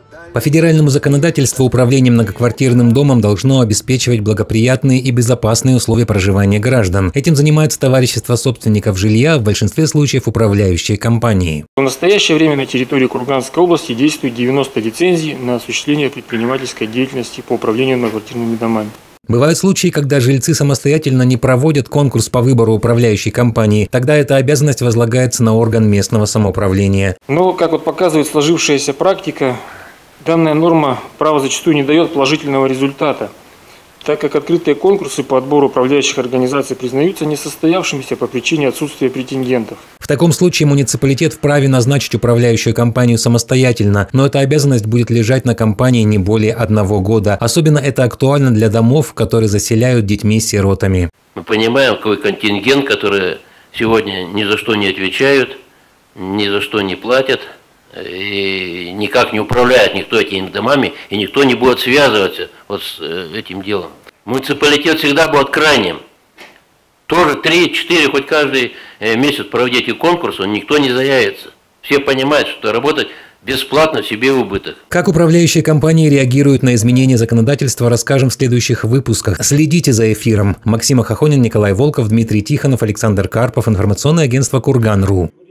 По федеральному законодательству управление многоквартирным домом должно обеспечивать благоприятные и безопасные условия проживания граждан. Этим занимается товарищество собственников жилья, в большинстве случаев управляющие компании. В настоящее время на территории Курганской области действует 90 лицензий на осуществление предпринимательской деятельности по управлению многоквартирными домами. Бывают случаи, когда жильцы самостоятельно не проводят конкурс по выбору управляющей компании. Тогда эта обязанность возлагается на орган местного самоуправления. Но, как показывает сложившаяся практика, данная норма права зачастую не дает положительного результата, так как открытые конкурсы по отбору управляющих организаций признаются несостоявшимися по причине отсутствия претендентов. В таком случае муниципалитет вправе назначить управляющую компанию самостоятельно, но эта обязанность будет лежать на компании не более 1 года. Особенно это актуально для домов, которые заселяют детьми-сиротами. Мы понимаем, какой контингент, который сегодня ни за что не отвечают, ни за что не платят. И никак не управляет никто этими домами, и никто не будет связываться вот с этим делом. Муниципалитет всегда будет крайним. Тоже 3-4, хоть каждый месяц проводите конкурс, никто не заявится. Все понимают, что работать бесплатно себе в убыток. Как управляющие компании реагируют на изменения законодательства, расскажем в следующих выпусках. Следите за эфиром. Максим Ахахонин, Николай Волков, Дмитрий Тихонов, Александр Карпов. Информационное агентство Курган.ру.